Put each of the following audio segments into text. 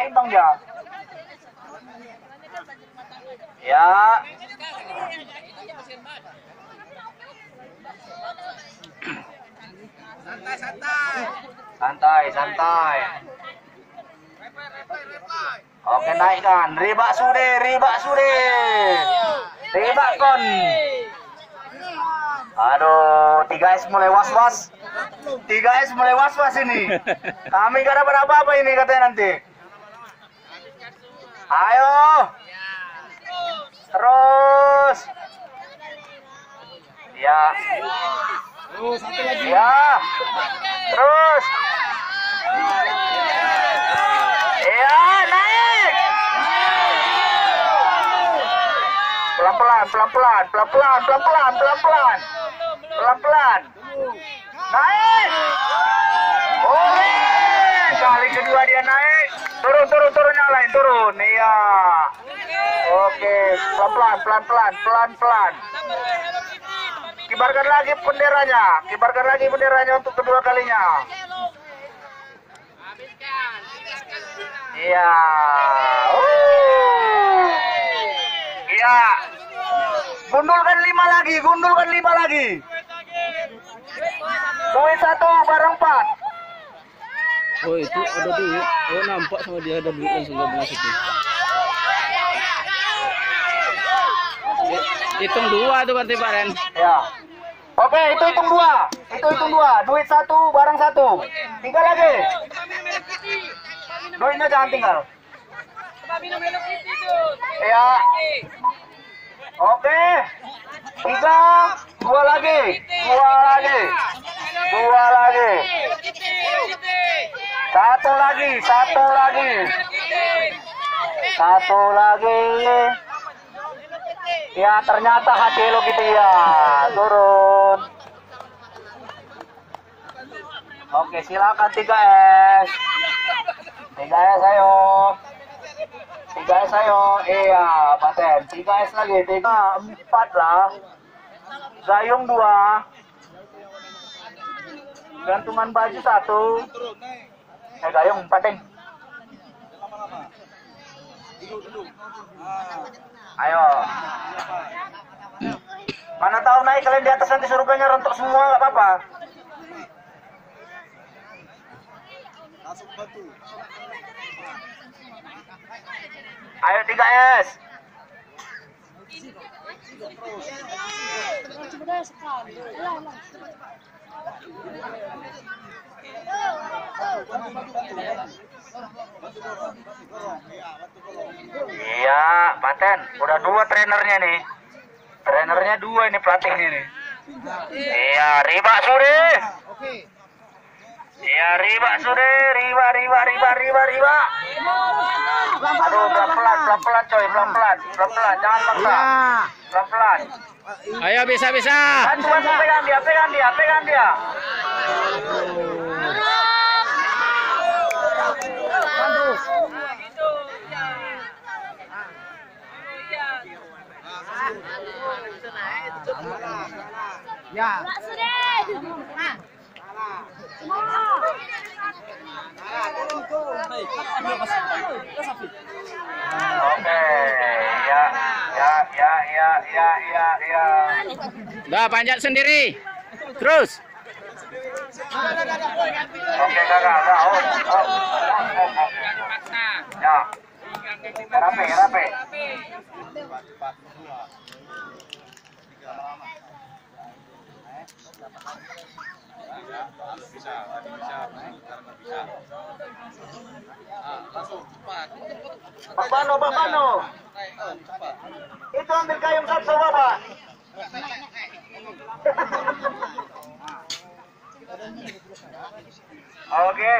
seimbang dia. Ya. Santai. Oke, naikkan. Riba sude. Riba kon. Aduh, 3S mulai was-was. 3S mulai was-was ini. Kami gak dapat apa-apa ini katanya nanti. Ayo. Terus. Ya. Ya. Terus. Ya, naik. Pelan-pelan. Naik. Oke. Kali kedua dia naik. Turun nyalain, turun. Iya. Oke, pelan-pelan. Kibarkan lagi benderanya untuk kedua kalinya. Iya. Iya. Gundulkan 5 lagi. Duit 1 barang 4. Oh, itu ada duit. Oh, nampak sama dia ada duit langsung gabung situ. Hitung 2 tuh berarti Pak Ren. Ya. Oke, itu hitung 2. Duit 1 barang 1. Tinggal lagi. Duitnya jangan tinggal. Ya. Oke. 3, 2 lagi. 1 lagi. Ya, ternyata hati lo gitu ya. Turun. Oke, silakan 3S. 3S ayo. Iya, paten. 3S lagi. 3, 4 lah. Gayung 2. Gantungan baju 1. Gayung 4, Deng. Ayo. Mana tahu naik kalian di atas nanti surganya rontok semua, nggak apa-apa. Ayo 3S. Iya, paten. Udah 2 trainernya nih. Trainernya 2 ini pelatihnya nih. Iya, riba sudah. Iya, riba sudah. Riba. Aduh, pelan-pelan coy, pelan-pelan. Jangan maksa. Pelan-pelan. Ayo bisa. Bantu pegang dia. Ya. Oke, ya. Dah panjat sendiri. Terus. Oke, kakak. Ya. Rapi. Bisa. Pak Bano. Itu ambil gayung 1 Bapak. Oke.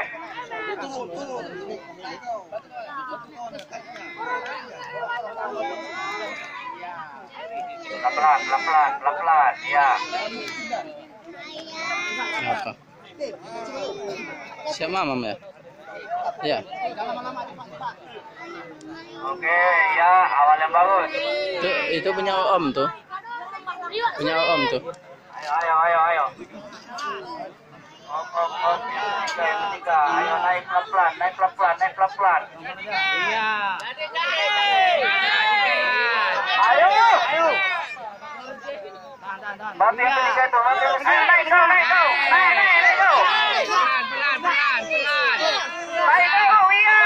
Pelan-pelan. Ya. Apa? Siap mamam ya? Ya. Oke, ya, awal yang bagus. Itu punya Om tuh. Punya Om tuh. Ayo. Op, tiga. Ayo naik pelan-pelan, naik pelan-pelan. Iya. Ayo. Bantu yang ketiga itu, ayo naik kau. Naik kau, iya.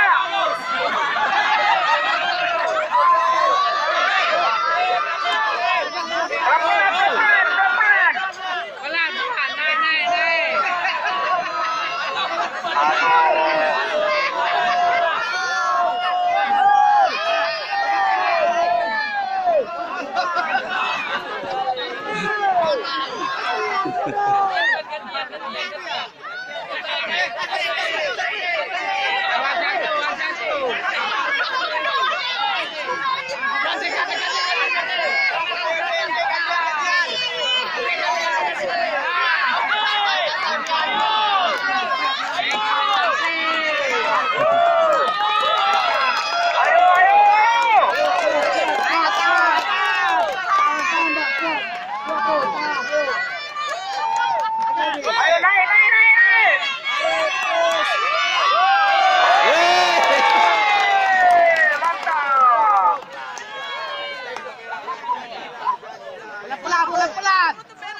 Pelan.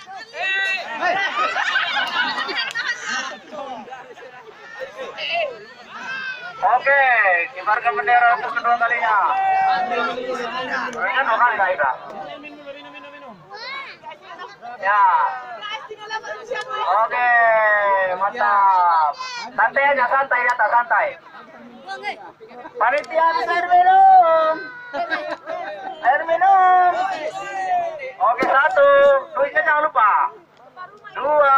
Oke, kibarkan bendera untuk kedua kalinya. Ini dua kali naik dah. Ya. Oke, mantap. Santai aja, santai di atas, santai. Panitia habis air minum. Air minum. Oke, satu. Duitnya jangan lupa. Dua.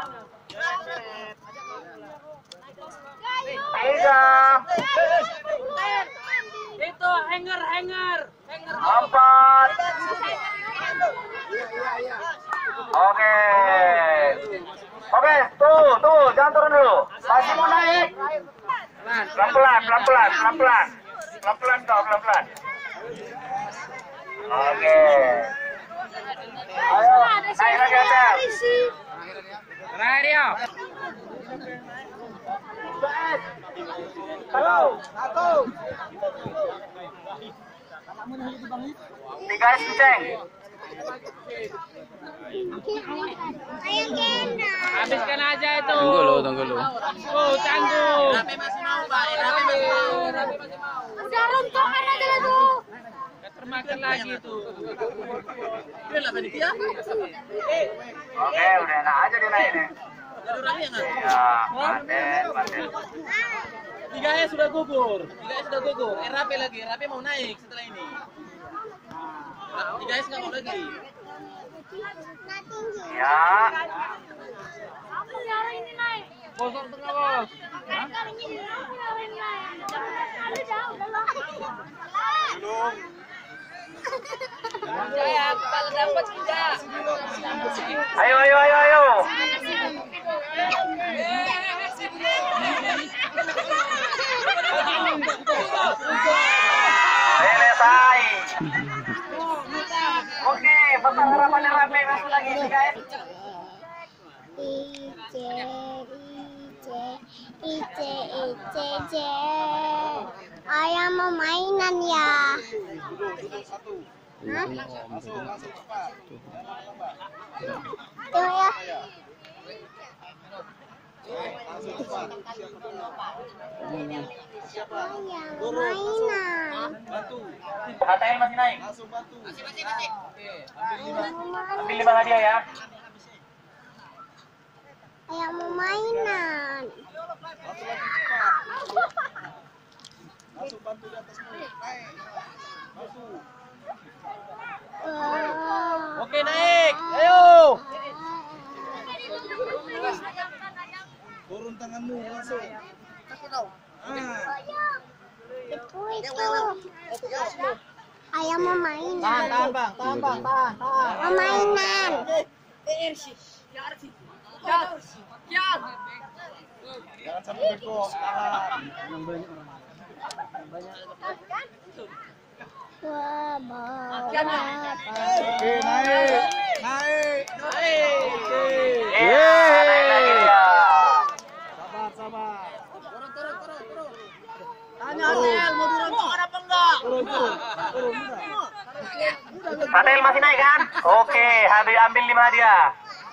Tiga. Itu hanger. Empat. Oke. Oke, tuh, jangan turun dulu. Masih mau naik. Pelan-pelan. Pelan-pelan kau, pelan-pelan. Oke. Ayo, naik lagi atas. Terakhir ya. Satu. Tiga kenceng. Habiskan aja itu. Tunggu lu. Oh, tangguh. Rapi masih mau, Pak. Rapi masih mau. Udah rontokan aja tuh. Gak termakan lagi itu. Dia lah panitia. Oke, udah enak aja dia naik nih. Jalur rame enggak? Ya, paten. 3 sudah gugur. Rapi lagi. Rapi mau naik setelah ini. 3 nggak mau lagi. Ya. Aku nyari ini naik. Kosong tengah, Bos. Saya kalau dapat tidak. Ayo. Selesai. Oke, pesan harapannya rame masuk lagi guys. Ice. Ayah mau mainan ya. Hah? Tuh ya. Ayah mau mainan. Katain masih naik. Masih. Ambil 5 hadiah ya. Ayah mau mainan. Oke, naik. Ayo. Turun tanganmu langsung. Itu. Ayah mau mainan. Tahan, Bang. Mau mainan. Jangan sampai bengkok. Tahan. Wah, Oke, naik. Iya, naik lagi ya. Tanya Hatel, mau dirontokan apa enggak? Hatel masih naik kan? Oke, ambil 5 hadiah.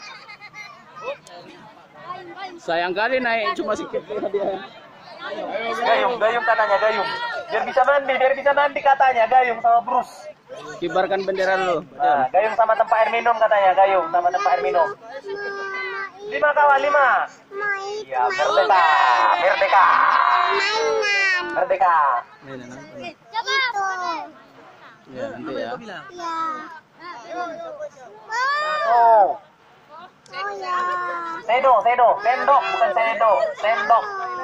Sayang kali naik cuma sedikit hadiah. Gayung katanya gayung. Biar bisa mandi katanya gayung sama Bruce. Kibarkan bendera dulu. Nah, gayung sama tempat air minum katanya, gayung sama tempat air minum. 5 kawan, 5. Mau Ya, merdeka, merdeka, mainan. merdeka. Itu. Ya nanti ya. Ya. Oh, Oh ya. sendok, bukan sendok.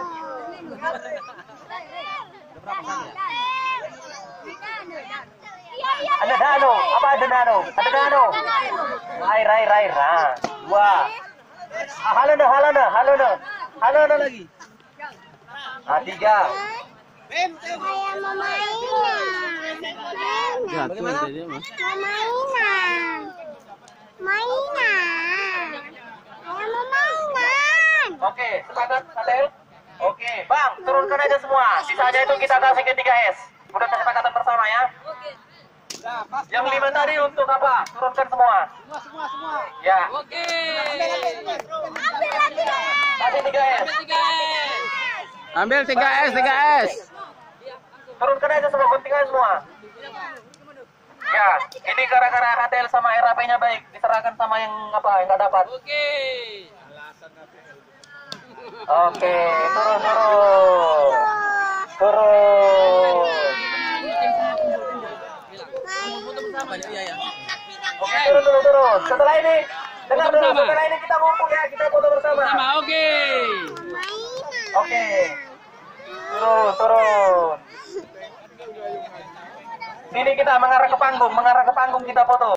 Ada dano, apa ada dano? Ada dano. Air. Nah, 2. Halo lagi. 3. Saya mau mainan. Jatuh nanti dia mas. Mau mainan. Saya mau mainan. Oke, sepakat, Hatel? Oke, Bang, turunkan aja semua. Sisanya itu kita kasih ke 3S. Udah kesepakatan bersama ya. Yang 5 tadi untuk apa? Turunkan semua. Semua. Ya, Oke. kasih 3S. Ambil 3S. Turunkan aja semua, guntingan semua. Ya, ini gara-gara Hatel sama RAP-nya baik. Diserahkan sama yang nggak dapat. Oke. Oke, turun. Oke, turun. Setelah ini, dengar dulu. Setelah ini kita ngumpul ya, kita foto bersama. Oke. Oke. Turun. Sini kita mengarah ke panggung kita foto.